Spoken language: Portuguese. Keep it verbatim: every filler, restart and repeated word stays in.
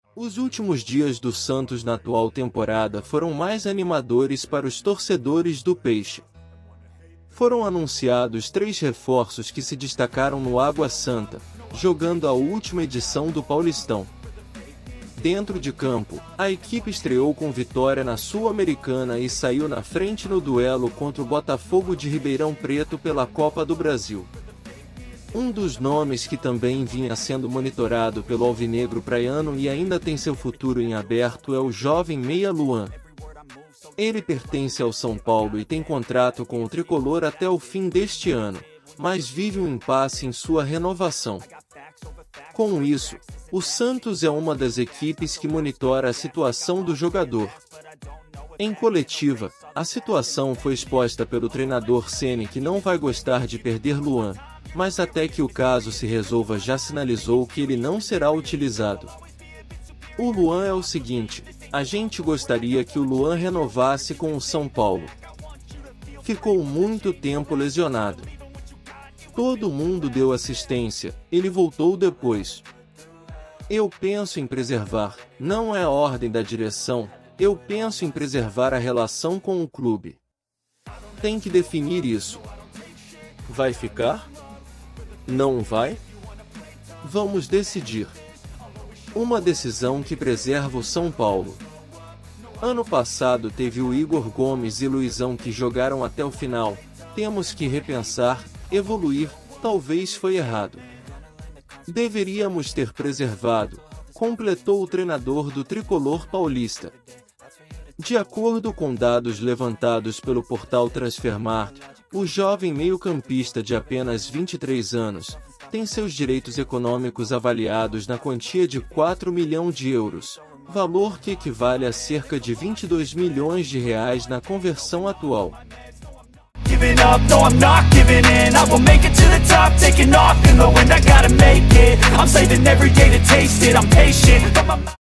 Os últimos dias do Santos na atual temporada foram mais animadores para os torcedores do Peixe. Foram anunciados três reforços que se destacaram no Água Santa, jogando a última edição do Paulistão. Dentro de campo, a equipe estreou com vitória na Sul-Americana e saiu na frente no duelo contra o Botafogo de Ribeirão Preto pela Copa do Brasil. Um dos nomes que também vinha sendo monitorado pelo alvinegro praiano e ainda tem seu futuro em aberto é o jovem meia Luan. Ele pertence ao São Paulo e tem contrato com o tricolor até o fim deste ano, mas vive um impasse em sua renovação. Com isso, o Santos é uma das equipes que monitora a situação do jogador. Em coletiva, a situação foi exposta pelo treinador Ceni, que não vai gostar de perder Luan, mas até que o caso se resolva já sinalizou que ele não será utilizado. O Luan é o seguinte: a gente gostaria que o Luan renovasse com o São Paulo. Ficou muito tempo lesionado. Todo mundo deu assistência, ele voltou depois. Eu penso em preservar, não é a ordem da direção, eu penso em preservar a relação com o clube. Tem que definir isso. Vai ficar? Não vai? Vamos decidir. Uma decisão que preserva o São Paulo. Ano passado teve o Igor Gomes e Luizão que jogaram até o final. Temos que repensar, evoluir, talvez foi errado. Deveríamos ter preservado, completou o treinador do tricolor paulista. De acordo com dados levantados pelo portal Transfermarkt, o jovem meio-campista de apenas vinte e três anos tem seus direitos econômicos avaliados na quantia de quatro milhões de euros, valor que equivale a cerca de vinte e dois milhões de reais na conversão atual. Giving up, no I'm not giving in. I will make it to the top, taking off in the wind. I gotta make it, I'm saving every day to taste it. I'm patient, but my